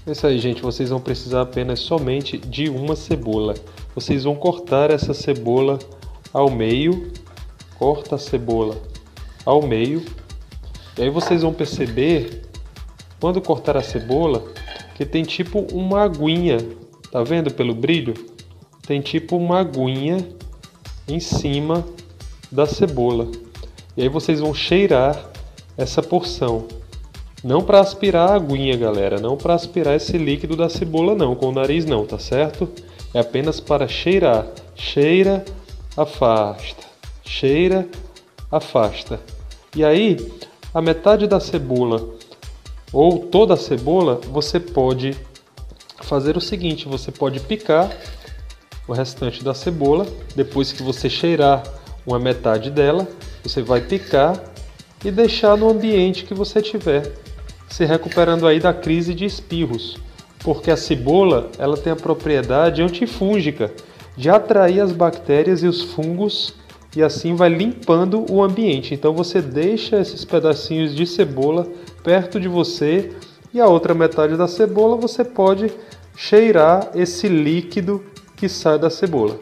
É isso aí, gente. Vocês vão precisar apenas somente de uma cebola. Vocês vão cortar essa cebola ao meio. Corta a cebola ao meio. E aí vocês vão perceber, quando cortar a cebola, que tem tipo uma aguinha. Tá vendo pelo brilho? Tem tipo uma aguinha em cima da cebola. E aí vocês vão cheirar essa porção. Não para aspirar a aguinha, galera. Não para aspirar esse líquido da cebola, não. Com o nariz, não, tá certo? É apenas para cheirar. Cheira, afasta. Cheira, afasta. E aí, a metade da cebola ou toda a cebola, você pode fazer o seguinte: você pode picar o restante da cebola. Depois que você cheirar uma metade dela, você vai picar e deixar no ambiente que você tiver, se recuperando aí da crise de espirros, porque a cebola ela tem a propriedade antifúngica de atrair as bactérias e os fungos e assim vai limpando o ambiente. Então você deixa esses pedacinhos de cebola perto de você e a outra metade da cebola você pode cheirar esse líquido que sai da cebola.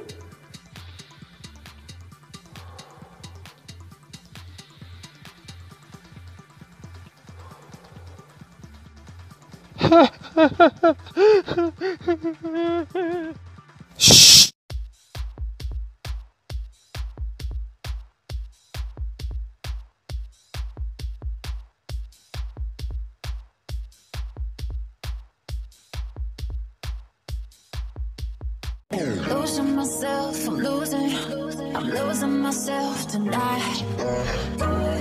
Losing myself, I'm losing myself tonight.